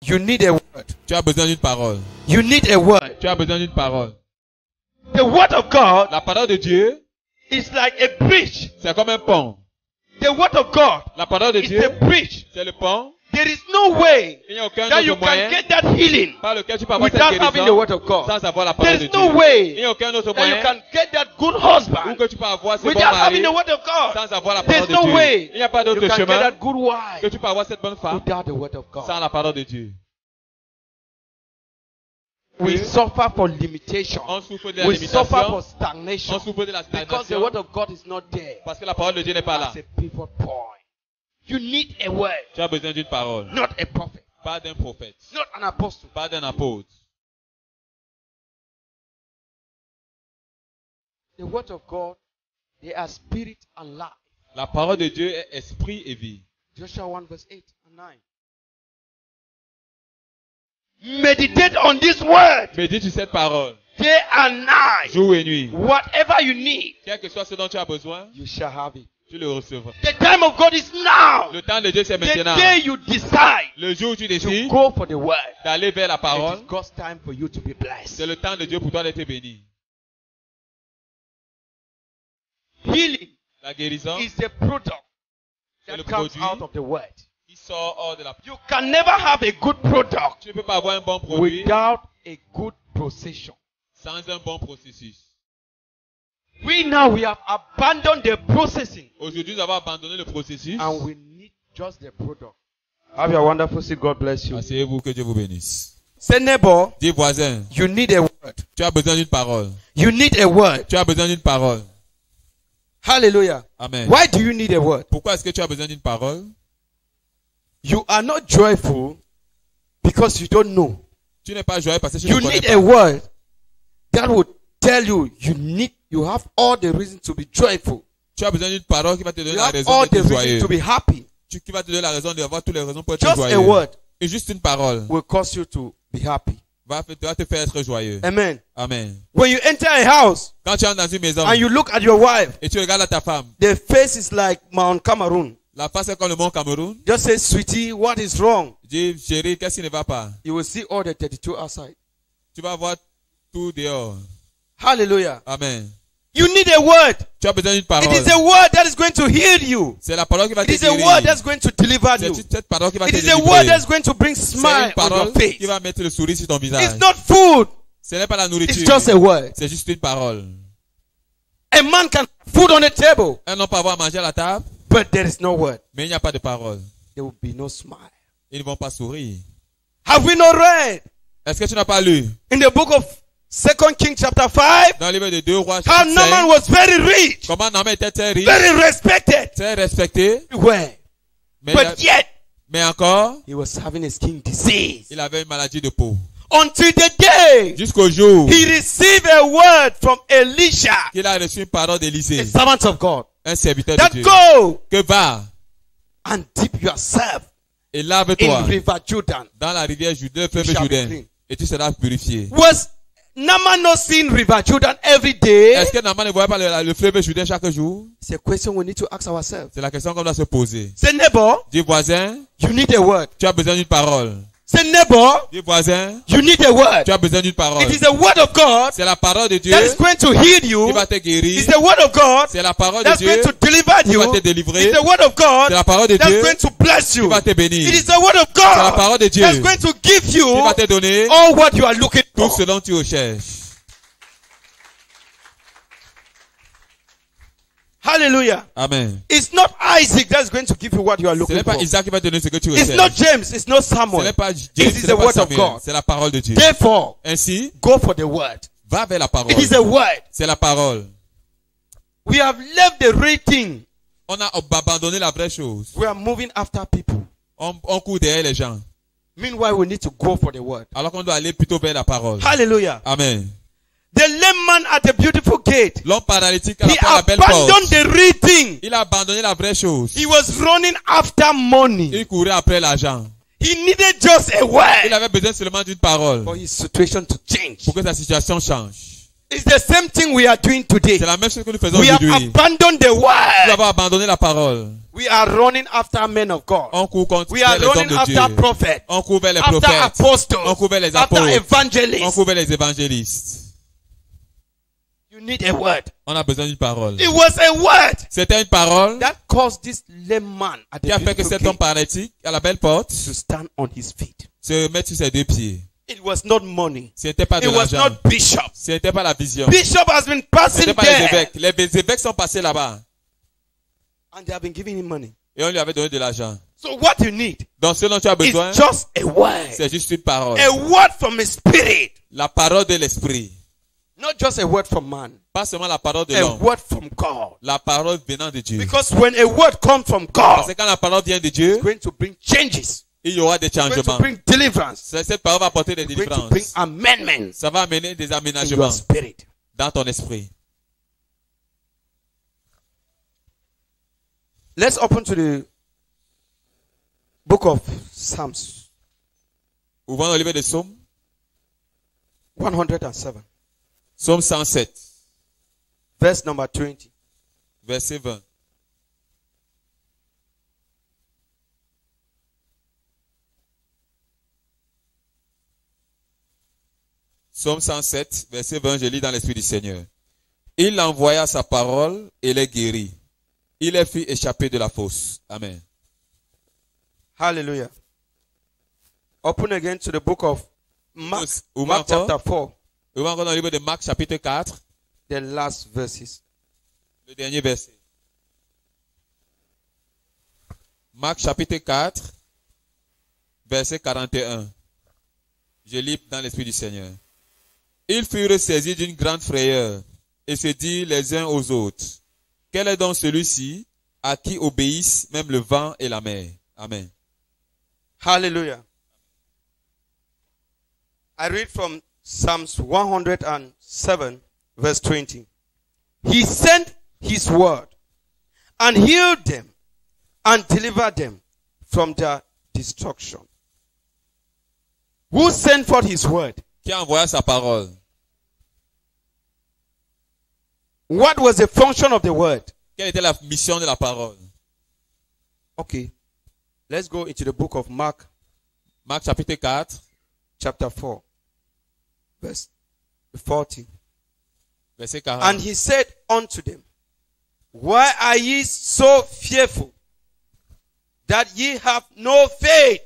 You need a word. Tu as besoin d'une parole. You need a word. Tu as besoin d'une parole. The word of God La parole de Dieu, is like a bridge. c'est comme un pont. The word of God La parole de is Dieu, a bridge. c'est le pont. There is no way Il n'y a aucun that you autre can moyen get that healing par lequel tu peux avoir cette without having the guérison word of God. sans avoir la parole There de is Dieu. no Il n'y way a aucun autre that you moyen can get that good où husband que tu peux avoir ce bon without having mari the word of God. sans avoir la There's parole de no Dieu. way Il n'y a pas you d'autre can get chemin that good que wife tu peux avoir cette bonne femme without the word of God. sans la parole de Dieu. We suffer for limitation. On souffre de la We suffer for limitation. stagnation On souffre de la because the stagnation word of God is not there. parce que la parole de Dieu n'est pas là. That's a pivot point. You need a word, Tu as besoin d'une parole, not a prophet, pas d'un prophète, not an apostle. pas d'un apôtre. The word of God, they are spirit and life. La parole de Dieu est esprit et vie. Joshua 1 verse 8 and 9. Meditate on this word Médite sur cette parole, day and night. jour et nuit. Whatever you need, Quel que soit ce dont tu as besoin, you shall have it. tu le recevras. The time of God is now. Le temps de Dieu, c'est The maintenant. day you decide Le jour où tu to décides go for the word, d'aller vers la it parole, is God's time for you to be blessed. c'est le temps de Dieu pour toi d'être béni. Healing La guérison is a product C'est le that comes produit. out of the word. qui sort hors de la... You can never have a good product Tu ne peux pas avoir un bon produit without a good procession. sans un bon processus. We have abandoned the processing Aujourd'hui, nous avons abandonné le processus. and we need just the product. Have a wonderful day. God bless you. Asseyez-vous, que Dieu vous bénisse. Say neighbor, Dis voisin, you need a word. tu as besoin d'une parole. You need a word. Tu as besoin d'une parole. Hallelujah. Amen. Why do you need a word? Pourquoi est-ce que tu as besoin d'une parole? You are not joyful because you don't know. Tu n'es pas joyeux parce que tu You ne connais need pas. a word that will tell you you have all the reason to be joyful. Tu as besoin d'une parole qui va te donner You la have raison all the d'être reason joyeux. to be happy. Qui va te donner la raison d'avoir toutes les raisons pour être Just joyeux. a word Et juste une parole will cause you to be happy. va te faire être joyeux. Amen. Amen. When you enter a house Quand tu entres dans une maison and you look at your wife, et tu regardes à ta femme, the face is like Mount Cameroon. la face est comme le mont Cameroun. Just say, sweetie, what is wrong? Dis, chérie, qu'est-ce qui ne va pas? You will see all the 32 outside. Tu vas voir tout dehors. Hallelujah. Amen. You need a word. Tu as besoin d'une It parole. is a word that is going to heal you. C'est la parole qui va It te is a guérir. word that's going to deliver you. C'est cette parole qui va It te is a word délivrer. that's going to bring C'est smile une on parole your face. qui va mettre le sourire sur ton visage. It's not food. Ce n'est pas la It's nourriture. just a word. C'est juste une parole. A man can have food on the table, Un homme peut avoir à manger à la table, but there is no word. mais il n'y a pas de parole. There will be no smile. Ils ne vont pas sourire. Have we not read Est-ce que tu n'as pas lu in the book of 2 Kings chapter 5 dans le livre de 2 Rois how chapitre Naaman 5, was very rich, comment Naaman était très riche, very respected très respecté, everywhere, mais, but yet mais encore, he was having a skin disease il avait une maladie de peau. until the day Jusqu'au jour he received a word from Elisha, qu'il a reçu une parole a d'Élisée, servant of God, un serviteur de that Dieu, go que va and dip yourself et in lave-toi river Jordan. dans la rivière Jourdain, fleuve You shall be Jourdain, clean. et tu seras purifié. Was Naaman not seeing river Jordan every day? Est-ce que Naaman ne voyait pas le fleuve Jourdain chaque jour? It's a question we need to ask ourselves. C'est la question qu'on doit se poser. Say neighbor, Dis voisin, you need a word. tu as besoin d'une parole. Say neighbor, Dis voisin, you need a word. tu as besoin d'une parole. It is the word of God C'est la parole de Dieu that is going to heal qui you. va te guérir. It's the word of God C'est la parole de that's Dieu going to deliver qui va te you. délivrer. It's the word of C'est God la parole de that's Dieu going to bless qui you. va te bénir. It is the word of C'est la God parole de Dieu that's going to give qui you va te donner all what you are looking tout for. ce dont tu recherches. Hallelujah. Amen. It's not Isaac that's going to give you what you are Ce looking n'est pas for. Isaac qui va te donner ce que tu It's not recherches. James. It's not Ce Samuel. n'est pas It James, is ce the n'est pas word of Samuel. God. C'est la parole de Dieu. Therefore, Ainsi, go for the word. va vers la parole. It is a word. C'est la parole. We have left the real thing. On a abandonné la vraie chose. We are moving after people. On court derrière les gens. Meanwhile, we need to go for the word. Alors qu'on doit aller plutôt vers la parole. Hallelujah. Amen. The lame man at the beautiful gate, L'homme paralytique à he la belle porte. abandoned the real thing. Il a abandonné la vraie chose. He was running after money. Il courait après l'argent. He needed just a Il word avait besoin seulement d'une parole for his situation to change. pour que sa situation change. It's the same thing we are doing today. C'est la même chose que nous faisons We have aujourd'hui. abandoned the Nous word. avons abandonné la parole. We are running after men of God. On court contre We are les hommes running de Dieu. after prophets, On court vers les after prophètes. apostles, On court vers les after apôtres. On evangelists. court vers les évangélistes. You need a word. On a besoin d'une parole. It was a word C'était une parole that caused this lame man at qui a the fait que beautiful cet homme gate paralytique, à la belle porte, to stand on his feet. se mette sur ses deux pieds. It was not money. Ce n'était pas de It was l'argent. not bishop. Ce n'était pas la vision. Bishop has been Ce passing n'était pas les there, évêques. Les évêques sont passés là-bas. and they have been giving him money. Et on lui avait donné de l'argent. So what you need Donc ce dont tu as besoin, is just a word. c'est juste une parole. A word from a spirit. La parole de l'esprit. Not just a word from man. Pas seulement la parole de A l'homme. word from God. La parole venant de Dieu. Because when a word comes from Parce God, que quand la parole vient de Dieu, it's going to bring changes. il y aura des It's going to changements. bring deliverance. Cette parole va apporter des It's going to bring délivrances. amendments Ça va amener des in your aménagements spirit. dans ton esprit. Let's open to the book of Psalms Ouvrons le livre de Psaume. 107, Psaume 107, verse number 20. verset 20. Psaume 107, verset 20, je lis dans l'Esprit du Seigneur. Il envoya sa parole et les guérit. Il les fit échapper de la fosse. Amen. Hallelujah. Open again to the book of Mark, Ouvre Mark encore. chapter 4, Ouvrons encore dans le livre de Marc, chapitre 4, the last verses. le dernier verset. Marc, chapitre 4, verset 41. Je lis dans l'Esprit du Seigneur. Ils furent saisis d'une grande frayeur et se dirent les uns aux autres, quel est donc celui-ci à qui obéissent même le vent et la mer? Amen. Hallelujah. I read from Psalms 107, verse 20. He sent his word and healed them and delivered them from their destruction. Who sent forth his word? Qui envoya sa parole? What was the function of the word? Quelle était la mission de la parole? Okay. Let's go into the book of Mark, Marc chapitre 4, chapter 4, verse 40. verset 40. And he said unto them, why are ye so fearful that ye have no faith?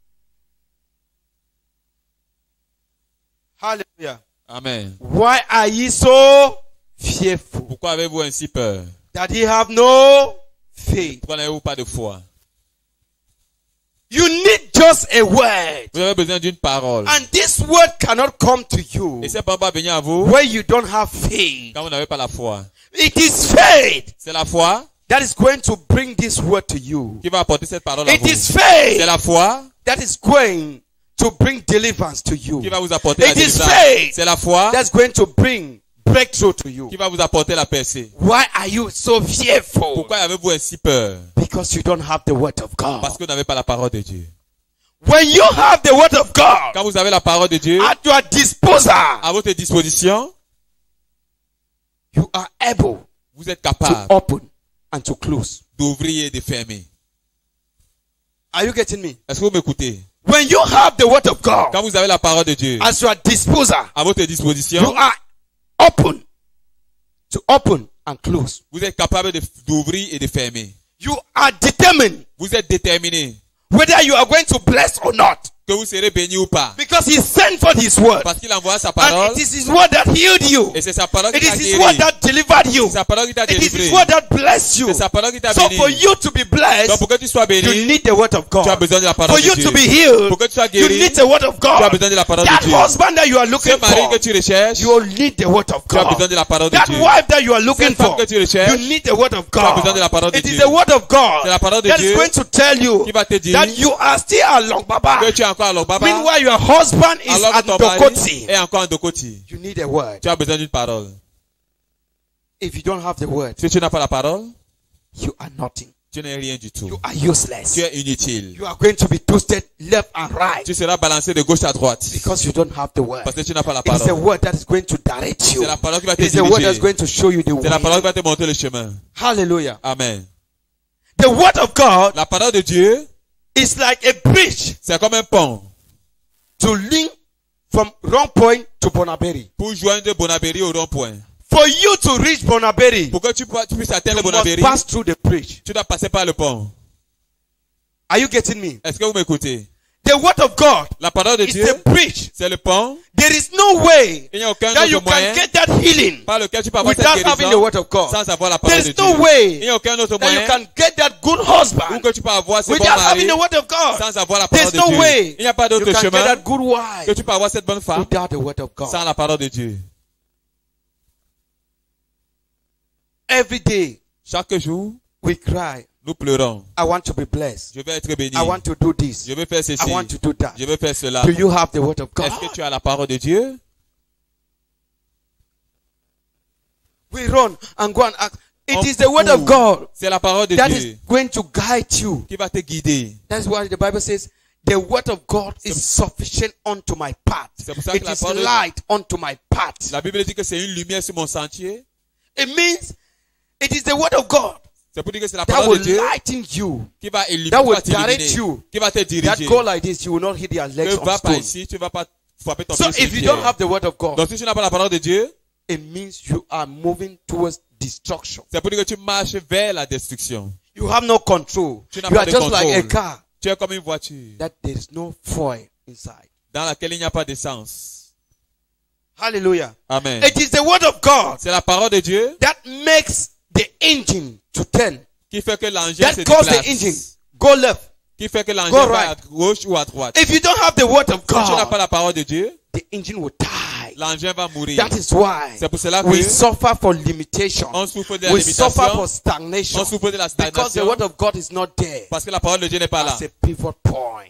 Hallelujah. Amen. Why are ye so fearful Pourquoi avez-vous ainsi peur? that ye have no faith? Pourquoi n'avez-vous pas de foi? You need just a word. Vous avez besoin d'une parole. And this word cannot come to you Et cette parole va venir à vous where you don't have faith. quand vous n'avez pas la foi. It is faith C'est la foi that is going to bring this word to you. qui va apporter cette parole à It vous. is faith C'est la foi that is going to bring deliverance to you. qui va vous apporter la It is délivrance. faith C'est la foi that's going to bring breakthrough to you. qui va vous apporter la percée. Why are you so fearful? Pourquoi avez-vous ainsi peur? Because you don't have the word of God. Parce que vous n'avez pas la parole de Dieu. When you have the word of God Quand vous avez la parole de Dieu at your disposal, à votre disposition, you are able vous êtes to capable open and to close. d'ouvrir et de fermer. Are you getting me? Est-ce que vous m'écoutez? When you have the word of God Quand vous avez la parole de Dieu at your disposal, à votre you disposition, are open to open and close. vous êtes capable d'ouvrir et de fermer. You are determined Vous êtes déterminé whether you are going to bless or not. que vous serez béni ou pas. Because he sent forth his word. Parce qu'il envoie sa And parole it is his word that healed you. et c'est sa parole It qui t'a is his word guéri. that delivered you. C'est sa parole qui t'a It is his délivré. word that blessed you. C'est sa parole qui t'a So béni. for you to be Donc blessed, pour que tu sois you béni, need the word of tu as God. besoin de la parole For de you Dieu. to be healed, Pour que tu sois you guéri, need the word of tu as God. besoin de la parole That de Dieu. husband that you are looking Ce mari for, que tu recherches, you need the word of tu as God. besoin de la parole de That Dieu. wife that you are looking Cette femme for, que tu recherches, you need the word of tu as besoin de la God. parole de It is Dieu. the word of God C'est la parole de that is Dieu going to tell you qui va te dire that you are still a long baba. que tu es encore à Lobaba, Meanwhile, your husband is alors at que ton mari Dokoti. est encore en Dokoti. You need a word. Tu as besoin d'une parole. If you don't have the word, Si tu n'as pas la parole, you are nothing. Tu n'es rien du tout. You are useless. Tu es inutile. You are going to be twisted left and right Tu seras balancé de gauche à droite. because you don't have the word. Parce que tu n'as pas la It is the parole. word that is going to direct you. C'est la parole qui va te It is the word that's diriger. going to show you the C'est la parole way. qui va te montrer le chemin. Hallelujah. Amen. The word of God La parole de Dieu, is like a bridge c'est comme un pont to link from Wrong Point to Bonaberi. pour joindre Bonaberi au rond-point. For you to reach Bonaberi, Pour que tu puisses atteindre you must Bonaberi, pass through the bridge. tu dois passer par le pont. Are you getting me? Est-ce que vous m'écoutez? The word of God La parole de is Dieu, the bridge. c'est le pont. There is no way Il n'y a aucun that you autre moyen can get that healing par lequel tu peux avoir cette without having the guérison word of God. sans avoir la There parole de is no Dieu. way Il n'y a aucun autre that you moyen can get that good où husband que tu peux avoir ce bon without having mari the word of God. sans avoir la parole There's de no Dieu. way Il n'y a pas you d'autre can get chemin that good que wife tu peux avoir cette bonne femme without the word of God. sans la parole de Dieu. Every day Chaque jour, we cry, nous pleurons. I want to be blessed. Je vais être béni. I want to do this. Je vais faire ceci. I want to do that. Je vais faire cela. Do you have the word of God? Est-ce que tu as la parole de Dieu? We run and go and act. It On is the word of court. God C'est la parole de that Dieu is going to guide you. qui va te guider. That's why the Bible says, the word of God is sufficient unto my path. C'est pour ça que It la is parole- light unto my path. La Bible dit que c'est une lumière sur mon sentier. It means it is the word of God C'est pour dire que c'est la that parole will de Dieu lighten you. qui va illuminer, That will qui va direct t'illuminer, you. qui va te That diriger. go like this, you will not hit your legs Ne on va pas stone. ici, tu ne vas pas frapper ton So pied sur if une you don't pierre. have the word of God, Donc si tu n'as pas la parole de Dieu, it means you are moving towards destruction. c'est pour dire que tu marches vers la destruction. You have no control. Tu n'as You pas are de just like a contrôle. car Tu es comme une voiture that there is no fuel inside. dans laquelle il n'y a pas d'essence. Hallelujah. Amen. It is the word of God C'est la parole de Dieu that makes the engine to turn. qui fait que l'engin se That causes the déplace. engine go left. Qui fait que l'engin Go va right. à gauche ou à droite. If you don't have the word of Si tu n'as pas God, la parole de Dieu, the engine will die. l'engin va mourir. That is why C'est pour cela we que suffer for limitation. on souffre de la We suffer for limitation, stagnation on souffre de la because the stagnation word of God is not there parce que la parole de Dieu n'est pas là. as a pivot point.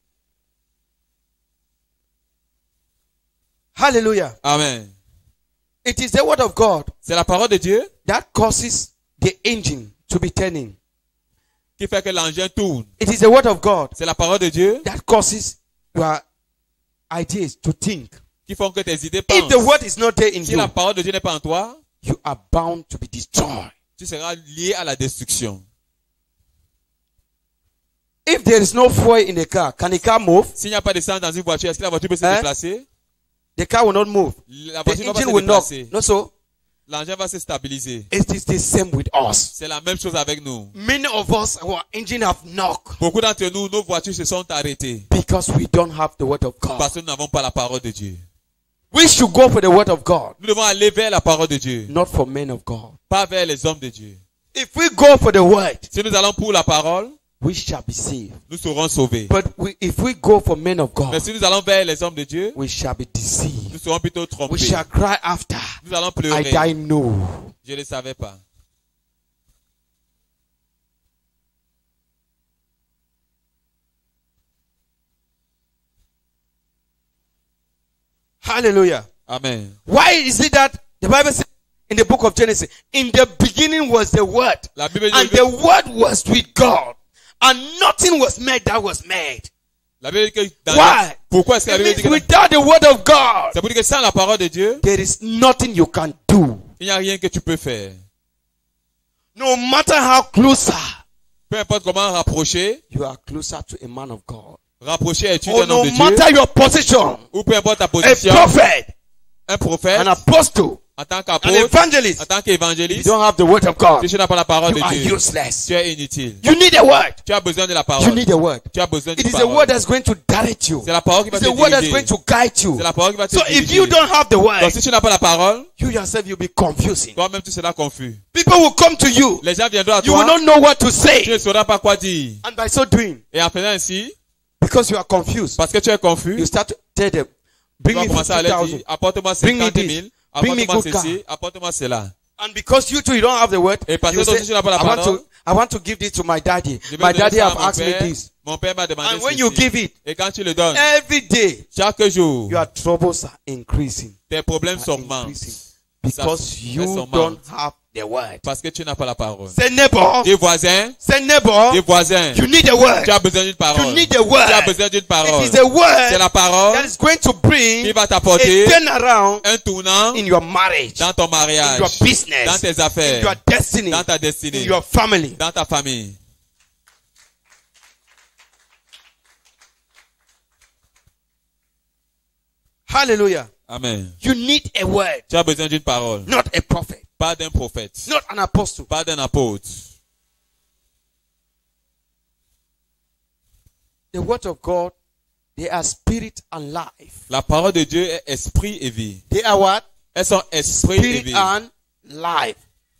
Hallelujah. Amen. It is the word of God C'est la parole de Dieu that causes the engine to be turning. qui fait que l'engin tourne. It is the word of God C'est la parole de Dieu that causes your ideas to think. qui font que tes idées If the pensent. word is not there in Si la you, parole de Dieu n'est pas en toi, you are bound to be destroyed. tu seras lié à la destruction. If there is no fuel in the car, can the car move? S'il n'y a pas d'essence dans une voiture, est-ce que la voiture peut se Hein? déplacer? The car will not move. La The voiture ne va pas engine se will knock. déplacer. No, so L'engin va se stabiliser. it is the same with us. C'est la même chose avec nous. Many of us, our engine have knocked Beaucoup d'entre nous, nos voitures se sont arrêtées because we don't have the word of God. parce que nous n'avons pas la parole de Dieu. We should go for the word of God, Nous devons aller vers la parole de Dieu, not for men of God. pas vers les hommes de Dieu. If we go for the word, Si nous allons pour la parole, we shall be saved. nous serons sauvés. But if we go for men of Mais God, si nous allons vers les hommes de Dieu, we shall be deceived. nous serons plutôt We trompés. shall cry after. Nous allons I pleurer. didn't know. Je ne le savais pas. Hallelujah. Amen. Why is it that the Bible says in the book of Genesis, in the beginning was the word, La Bible and dit the word was with God, and nothing was made that was made. La Bible dit que dans Why? Pourquoi est-ce que la It Bible dit means que without the word of God, c'est pour dire que sans la parole de Dieu, there is nothing you can do. il n'y a rien que tu peux faire. No matter how closer Peu importe comment rapprocher, you are closer to a man of God, rapprocher es-tu or d'un homme no de Dieu, matter your position, ou peu importe ta a position, prophet, un prophète, an apostle, en tant an qu'apôtre, en evangelist, tant you qu'évangéliste, don't have the word of God, si tu n'as pas la parole you de are Dieu, useless. tu es inutile. You need a word. Tu as besoin de la You parole. need a word. Tu as besoin It d'une is a word parole. that's going to direct you. C'est la parole qui va It's te a word that's going diriger. to guide you. C'est la parole qui va te So if you diriger. don't have the word, Donc si tu n'as pas la parole, you yourself you'll be confusing. toi-même tu seras confus. People will come to you. Les gens viendront à You will toi, not know what to tu say. ne sauras pas quoi dire. And by so doing, Et en faisant ainsi, because you are confused, parce que tu es confus, you start to tell them, tu bring vas me commencer à leur 50,000. dire, apporte-moi Bring me 50 this. 000, Bring me apporte-moi good ceci, apporte-moi cela. And because you too, you don't have the word, Et parce you que toi say, aussi, tu n'as pas la parole, I want to give this to my daddy. je vais My donner daddy ça à have mon asked me père. this. Mon père m'a demandé And when you ceci. give it, Et quand tu le donnes, every day, chaque jour, your troubles are increasing. tes problèmes Are s'augmentent. increasing. Because you son don't manque. have the word. Parce que tu n'as pas la parole. Say neighbor. Des voisins, Say neighbor. des voisins, You need the word. tu as besoin d'une parole. You need the word. Tu as besoin d'une parole. It is the C'est word la parole that is going to bring qui va a t'apporter turnaround un tournant in your marriage, dans ton in mariage, your business, dans tes in affaires, your destiny, dans ta in destinée, your family. dans ta famille. Hallelujah. Amen. You need a word, Tu as besoin d'une parole, not a prophet, pas d'un prophète, not an apostle. pas d'un apôtre. The word of God, they are spirit and life. La parole de Dieu est esprit et vie. They are what? Elles sont esprit et Spirit vie. and life.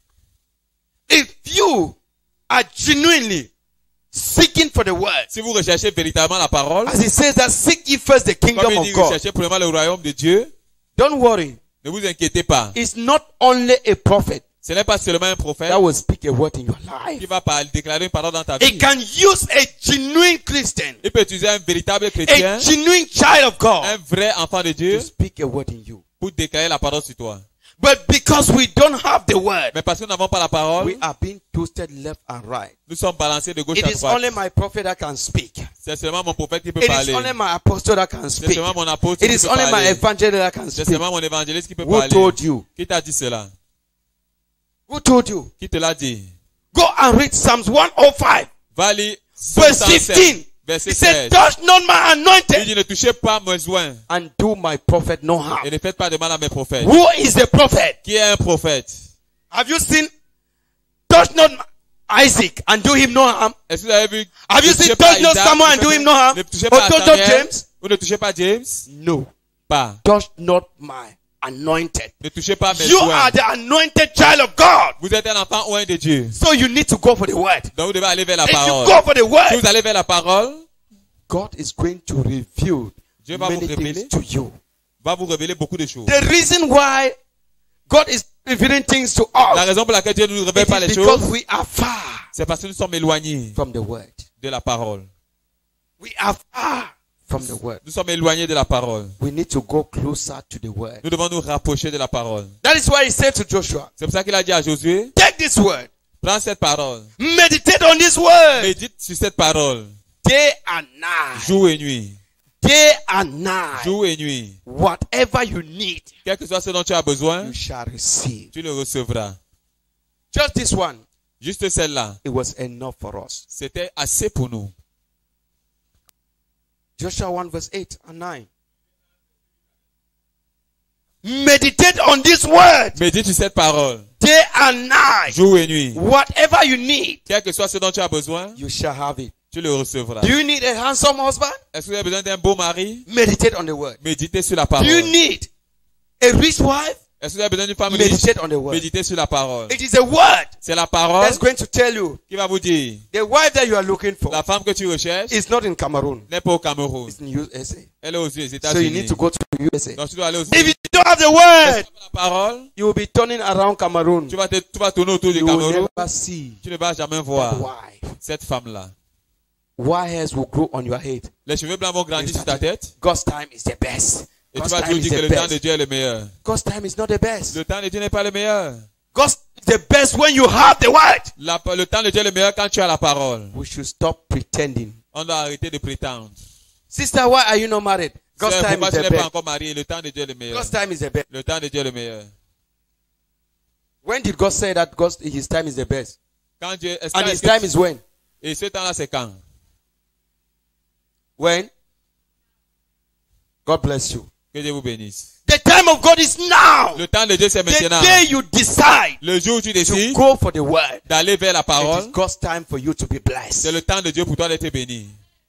If you are genuinely seeking for the word, Si vous recherchez véritablement la parole, as it says that seek ye first the comme kingdom il of dit, God, recherchez premièrement le royaume de Dieu, don't worry. ne vous inquiétez pas. It's not only a prophet Ce n'est pas seulement un prophète that will speak a word in your qui life. va déclarer une parole dans ta It vie. can use a genuine Christian, Il peut utiliser un véritable a chrétien, genuine child of God un vrai enfant de Dieu, to speak a word in you. pour déclarer la parole sur toi. But because we don't have the word, Mais parce que nous n'avons pas la parole, we are being toasted left and right. nous sommes balancés de gauche It à is droite. only my prophet that can speak. C'est seulement mon prophète qui peut It is parler. only my apostle that can C'est speak. seulement mon apôtre It qui is peut only my parler. evangelist that can C'est speak. seulement mon évangéliste qui peut Who parler. told you? Qui t'a dit cela? Who told you? Qui te l'a dit? Go and read Psalms 105, Va lire verse 107, 15. verset He said, 16. touch not my Il anointed dit, ne touchez pas mes joints and do my prophet no harm. et ne faites pas de mal à mes prophètes. Who is the prophet? Qui est un prophète? Have you seen touch not Isaac and do him no harm? Est-ce que vous avez vu? Have Ne you touchez seen pas touch not Isaac, Samuel and do him no harm? Ne touchez Or pas à touch not Samuel. James? Vous ne touchez pas James? No. Pas. Touch not my anointed. Ne touchez pas mes You joints. are the anointed child of God. Vous êtes un enfant oint de Dieu. So you need to go for the word. Donc vous devez aller vers la If you parole. go for the Si word, vous allez vers la parole, God is going to reveal Dieu va vous many révéler, things to you. va vous révéler beaucoup de choses. The reason why God is revealing things to La us raison pour laquelle Dieu ne nous révèle pas is les because choses, we are far c'est parce que nous sommes éloignés from the word. de la parole. We are far from the word. Nous sommes éloignés de la parole. We need to go closer to the word. Nous devons nous rapprocher de la parole. That is why he said to Joshua, C'est pour ça qu'il a dit à Josué, take this word, prends cette parole, meditate on this word médite sur cette parole, day and night. jour et nuit, Day and night. jour et nuit. Whatever you need, Quel que soit ce dont tu as besoin, you shall receive. tu le recevras. Just this one, Juste celle-là, it was enough for us. c'était assez pour nous. Joshua 1 verse 8 and 9. Meditate on this word Médite sur cette parole, day and night. jour et nuit. Whatever you need, Quel que soit ce dont tu as besoin, you shall have it. tu le recevras. Do you need a handsome husband? Est-ce que vous avez besoin d'un beau mari? Meditate on the word. Méditez sur la Do you parole. need a rich wife? Est-ce que vous avez besoin d'une femme riche? Meditate on the word. Méditez sur la parole. It is a word C'est la parole that's going to tell you qui va vous dire, the wife that you are looking for la femme que tu recherches is not in Cameroon. n'est pas au Cameroun. It's in USA. Elle est aux So you need États-Unis. to go to USA. Donc tu dois aller aux If États-Unis. you don't have the word, La parole, you will be turning around Cameroon. tu vas tourner autour du You will Cameroun. never see Tu ne vas jamais that voir wife. cette femme-là. White hairs will grow on your head. Les cheveux blancs vont grandir sur ta tête. God's time is the best. Et tu God's vas time toujours is dire que the le temps de best. Dieu est le meilleur. God's time is not the best. Le temps de Dieu n'est pas le meilleur. God's the best when you have the word. Le temps de Dieu est le meilleur quand tu as la parole. We should stop pretending. On doit arrêter de prétendre. Sister, why are you not married? God's Sœur, time pourquoi is tu the n'es pas best. encore marié? Le temps de Dieu est le meilleur. God's time is the best. Le temps de Dieu est le meilleur. When did God say that His time is the best? Quand Dieu, And His time is when? Et ce temps-là, c'est quand? When? God bless you. Que Dieu vous bénisse. The time of God is now. Le temps de Dieu, c'est The maintenant. day you decide Le jour où tu to décides go for the word, d'aller vers la it is parole, God's time for you to be c'est blessed. le temps de Dieu pour toi d'être béni.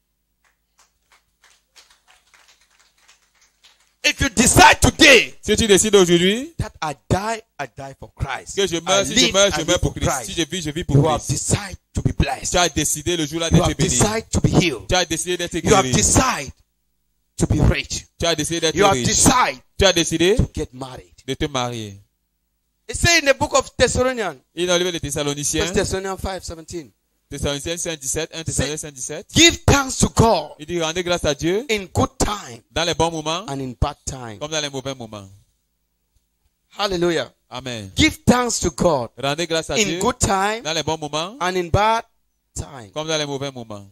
If you decide today Si tu décides aujourd'hui that I die for Christ. que je I meurs, si je live, meurs, I je live meurs pour for Christ. Si je vis, je vis pour You have Christ. decided to be blessed. Tu as décidé le jour-là You d'être have béni. decided to be healed. Tu as décidé d'être You have guéri. decided to be rich. Tu as décidé d'être You have riche. decided Tu as décidé to get married. de te marier. It says in the book of Thessalonians, Il est dans le livre des Thessaloniciens, 1 Thessalonians 5:17. Thessaloniciens 5:17, 1 Thessaloniciens 5:17. Give thanks to God Il dit rendez grâce à Dieu in good time dans les bons moments and in bad time. comme dans les mauvais moments. Hallelujah. Amen. Give thanks to God Rendez grâce à in Dieu good time dans les bons moments and in bad time. comme dans les mauvais moments.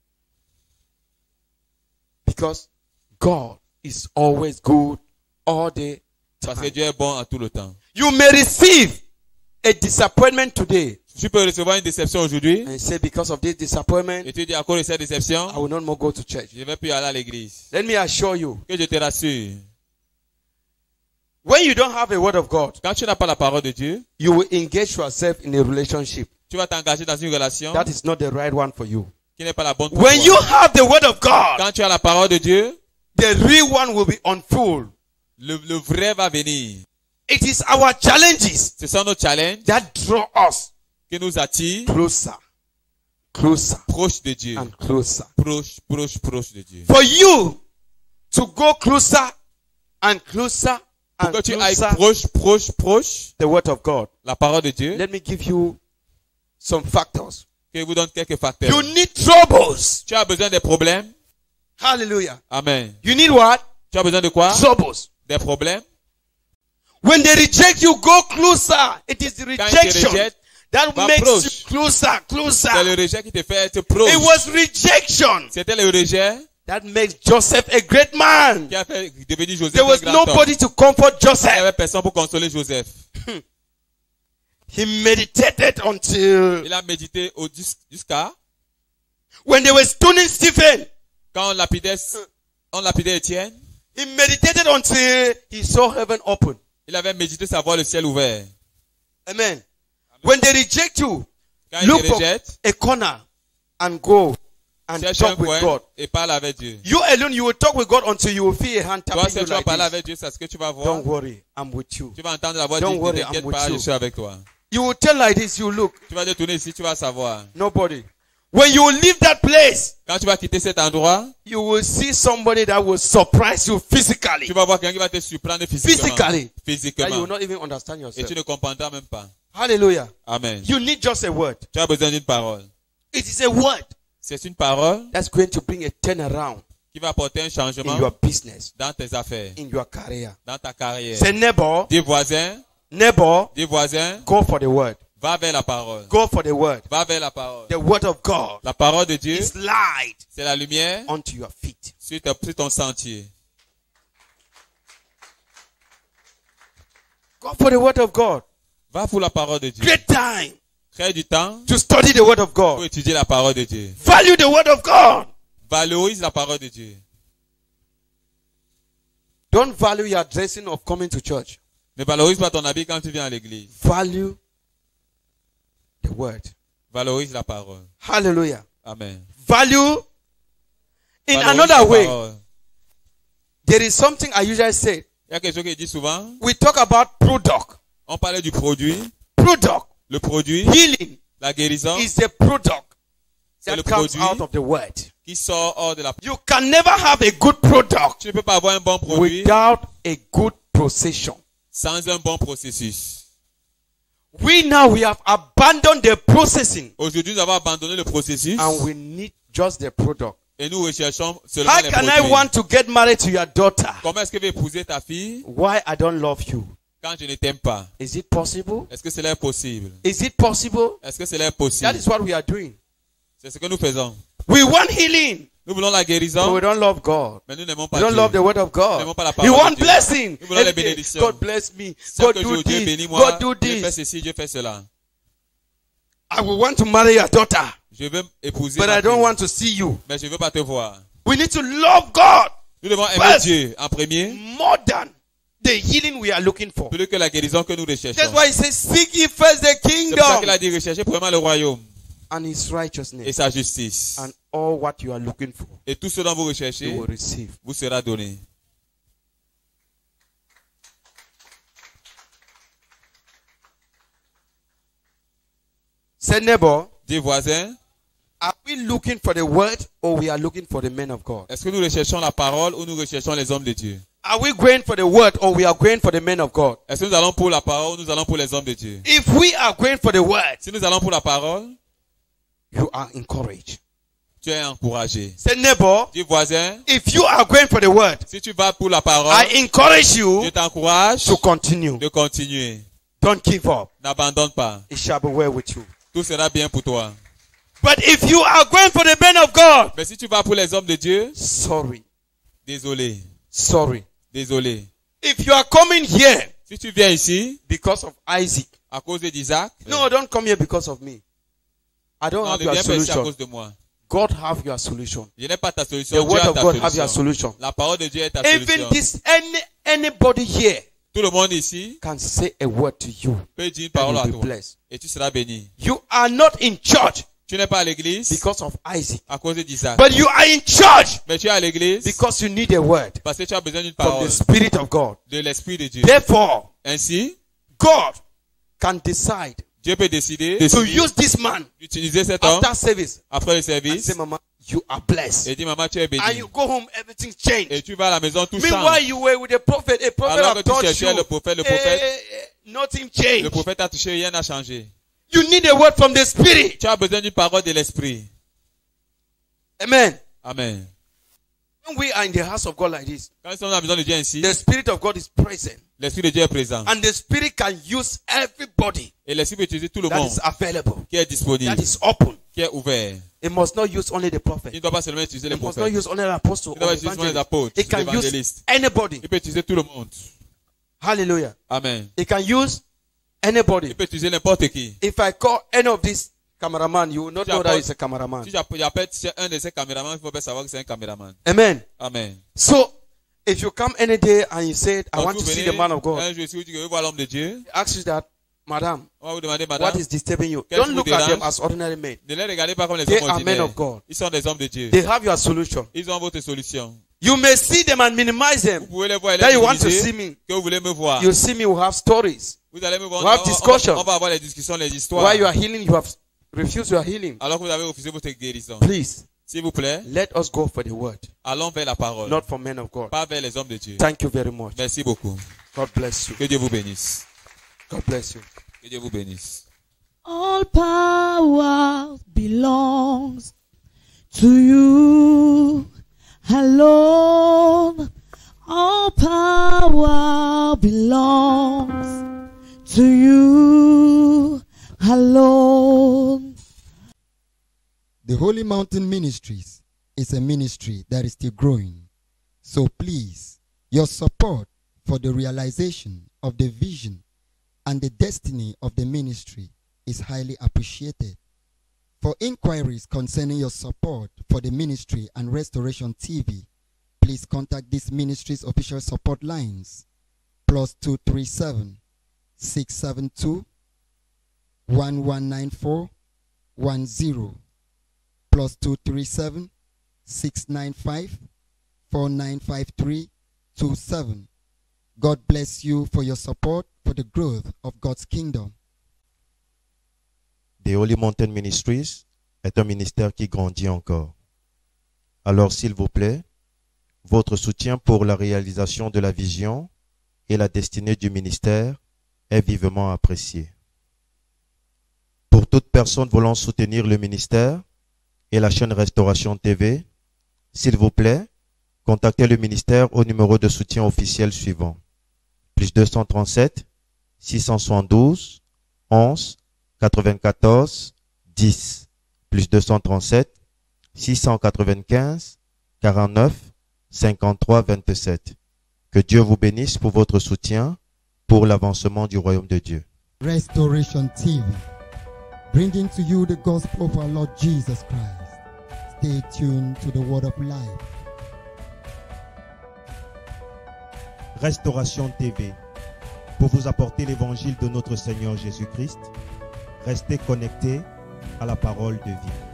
Because God is always good all the Parce que time. Dieu est bon en tout le temps. You may receive a disappointment today Tu peux recevoir une déception aujourd'hui and say, because of this disappointment, et tu dis à cause de cette déception, I will not more go to church. je ne vais plus aller à l'église. Let me assure you, Que je te rassure, when you don't have a word of God, quand tu n'as pas la parole de Dieu, you will engage yourself in a relationship. tu vas t'engager dans une relation That is not the right one for you. qui n'est pas la bonne pour When toi. you have the word of God, Quand tu as la parole de Dieu, the real one will be unfold. le vrai va venir. It is our challenges Ce sont nos challenges that draw us qui nous attirent closer, closer, proches de Dieu. and closer. Proche de Dieu. For you to go closer and closer Pour and que tu ailles closer, proche, the word of God. la parole de Dieu, Let me give you some factors. que je vous donne quelques facteurs. You need troubles. Tu as besoin des problèmes. Hallelujah. Amen. You need what? Tu as besoin de quoi? Troubles. Des problèmes. When they reject you, go closer. It is the Quand ils te rejection rejettent, that va makes proche. you closer, closer. c'est le rejet qui te fait être proche. It was rejection C'était le rejet that makes Joseph a great man. qui a fait devenir Joseph There un was grand homme. nobody to comfort Il n'y Joseph. avait personne pour consoler Joseph. He meditated until Il a médité jusqu'à when they were stoning Stephen. quand on lapidait Étienne. He meditated until he saw heaven open. Il avait médité sa voix le ciel ouvert. Amen. When they reject you, Quand il look te for rejette, a corner and go and cherche un talk with coin God. et parle avec Dieu. You alone, you will talk with God until you will feel a hand Toi, tapping si you tu vas like parler this. avec Dieu, c'est ce que tu vas voir. Don't worry, I'm with you. Tu vas entendre la voix de Don't Dieu. worry, Ne I'm t'inquiète with pas, you. je suis avec toi. You will tell like this, you look, Tu vas te tourner ici, tu vas savoir. nobody. When you leave that place, Quand tu vas quitter cet endroit, you will see somebody that will surprise you physically. tu vas voir quelqu'un qui va te surprendre physiquement. That you Physiquement. will not even understand Et yourself. tu ne comprendras même pas. Hallelujah. Amen. You need just a word. Tu as besoin d'une parole. It is a word C'est une parole that's going to bring a turnaround qui va apporter un in changement your business, dans tes affaires, in your career. dans ta carrière. Say, neighbor, Dis voisins, go for the word. va vers la parole. Go for the word. Va vers la parole. The word of God La parole de Dieu, is light c'est la lumière unto your feet. sur ton sentier. Go for the word of God. Va pour la parole de Dieu. Great time Crée du temps to study the word of pour God. étudier la parole de Dieu. Value the word of God. Valorise la parole de Dieu. Don't value your dressing of coming to church. Ne valorise pas ton habit quand tu viens à l'église. Value the word. Valorise la parole. Hallelujah. Amen. Value in Valorise another la way. parole. There is something I usually say. Il y a quelque chose qu'il dit souvent. We talk about product. On parlait du produit. Product. Le produit, Healing la guérison, is a product c'est that le comes produit out of the word. qui sort hors de la... You can never have a good product Tu ne peux pas avoir un bon produit without a good procession. sans un bon processus. We have abandoned the processing Aujourd'hui, nous avons abandonné le processus and we need just the product. et nous recherchons seulement How les can I produits. want to get married to your daughter? Comment est-ce que je vais épouser ta fille Why I don't love you? quand je ne t'aime pas? Is it possible? Est-ce que cela est possible? Is it possible? Est-ce que cela est That possible? is what we are doing. C'est ce que nous faisons. We want healing, Nous voulons la but guérison, we don't love God. mais nous n'aimons We pas don't Dieu. love the word of Nous n'aimons God. pas la We parole want de Dieu. blessing. Nous voulons les Every day, bénédictions. God bless me. Chaque God jour, do Dieu this. bénis-moi. God do Dieu fait this. ceci, Dieu fait cela. I will want to marry your daughter, Je veux épouser but ma I don't fille, want to see you. mais je ne veux pas te voir. We need to love God Nous devons aimer First. Dieu en premier, more than the healing we are looking for. plus que la guérison que nous That's recherchons. why he says, seek ye first the C'est pour ça kingdom qu'il a dit rechercher premièrement le royaume and his et righteousness, sa justice. and all what you are looking for, Et tout ce dont vous you recherchez will receive. vous sera donné. Say, neighbor, Dis voisins, are we looking for the word or we are looking for the men of God? est-ce que nous recherchons la parole ou nous recherchons les hommes de Dieu? Are we going for the word or we are going for the men of God? Est-ce que nous allons pour la parole ou nous allons pour les hommes de Dieu? If we are going for the word, Si nous allons pour la parole, you are encouraged. Tu es encouragé. Say, neighbor, Dis voisin, if you are going for the word, si tu vas pour la parole, I encourage je you t'encourage to continue. de continuer. Don't give up. N'abandonne pas. It shall be well with you. Tout sera bien pour toi. But if you are going for the men of God, Mais si tu vas pour les hommes de Dieu, sorry, désolé. sorry. Désolé. If you are coming here Si tu viens ici, because of Isaac, à cause d'Isaac, no, don't come here because of me. I don't non, have ne your viens pas ici à solution. cause de moi. God have your solution. Je n'ai pas ta solution. The Dieu word a of ta God have your solution. solution. La parole de Dieu est ta Even solution. this anybody here Tout le monde ici can say a word to you peut dire une and parole à you'll be toi. blessed. Et tu seras béni. You are not in church Tu n'es pas à l'église because of Isaac, à cause d'Isaac. but you are in church Mais tu es à l'église because you need a word parce que tu as besoin d'une from parole the Spirit of God. de l'Esprit de Dieu. Therefore, Ainsi, God can decide Dieu peut décider to use this man d'utiliser cet homme after service après le and service say, Mama, you are blessed. et dire, maman, tu es béni. And you go home, everything changed. Et tu vas à la maison, tout Meanwhile, change. you were with a prophet Alors que have tu taught cherchais you. le prophète, Nothing le changed. prophète a touché, rien n'a changé. You need a word from the Spirit. Tu as besoin d'une parole de l'Esprit. Amen. Amen. When we are in the house of God like this, Quand nous sommes dans la maison de Dieu ainsi, the Spirit of God is present. l'Esprit de Dieu est présent. And the Spirit can use everybody Et l'Esprit peut utiliser tout le that monde is available, qui est disponible, that is open. qui est ouvert. It must not use only the Il prophet. ne doit pas seulement utiliser les It must not prophètes. use only the apostle Il doit or pas utiliser seulement les evangelist. apôtres, It can use l'évangéliste. anybody. Il peut utiliser tout le monde. Hallelujah. Amen. It can use anybody. Il peut utiliser n'importe qui. If I call any of these cameraman, you will not Tu know that apportes- it's a cameraman. Si j'appelle un de ces caméramans, il faut pas savoir que c'est un caméraman. Amen. Amen. So, if you come any day and you say, I Donc, want vous to see venez the man of God, un jour ici, vous dites que vous voyez l'homme de Dieu. ask you that, Madam, On va vous demander, what madame, is disturbing you? Qu'est-ce Don't qui look vous at them dérange? as ordinary men. ne les regardez pas comme les They hommes are men ordinaires. of God. Ils sont des hommes de Dieu. They have your solution. Ils ont votre solution. You may see them and minimize Vous them. pouvez les voir et That les you want to minimiser, see me. que vous voulez me voir. You see me, we have stories. Vous allez me voir. We have discussion. On va avoir les discussions, les histoires. While you are healing, you have refused your healing. Alors que vous avez refusé votre guérison. Please, S'il vous plaît, let us go for the word, allons vers la parole. not for men of God. Pas vers les hommes de Dieu. Thank you very much. Merci beaucoup. God bless you. Que Dieu vous bénisse. God bless you. Que Dieu vous bénisse. All power belongs to you alone. All power belongs to you alone. The Holy Mountain Ministries is a ministry that is still growing. So please, your support for the realization of the vision and the destiny of the ministry is highly appreciated. For inquiries concerning your support for the ministry and Restoration TV, please contact this ministry's official support lines +237 672 1194 10 +237 695 4953 27. God bless you for your support for the growth of God's kingdom. The Holy Mountain Ministries est un ministère qui grandit encore. Alors, s'il vous plaît, votre soutien pour la réalisation de la vision et la destinée du ministère est vivement apprécié. Pour toute personne voulant soutenir le ministère et la chaîne Restauration TV, s'il vous plaît, contactez le ministère au numéro de soutien officiel suivant. +237 672 11 94 10 +237 695 49 53 27. Que Dieu vous bénisse pour votre soutien pour l'avancement du royaume de Dieu. Restoration TV, bringing to you the gospel of our Lord Jesus Christ. Stay tuned to the word of life. Restauration TV, pour vous apporter l'évangile de notre Seigneur Jésus-Christ. Restez connectés à la parole de vie.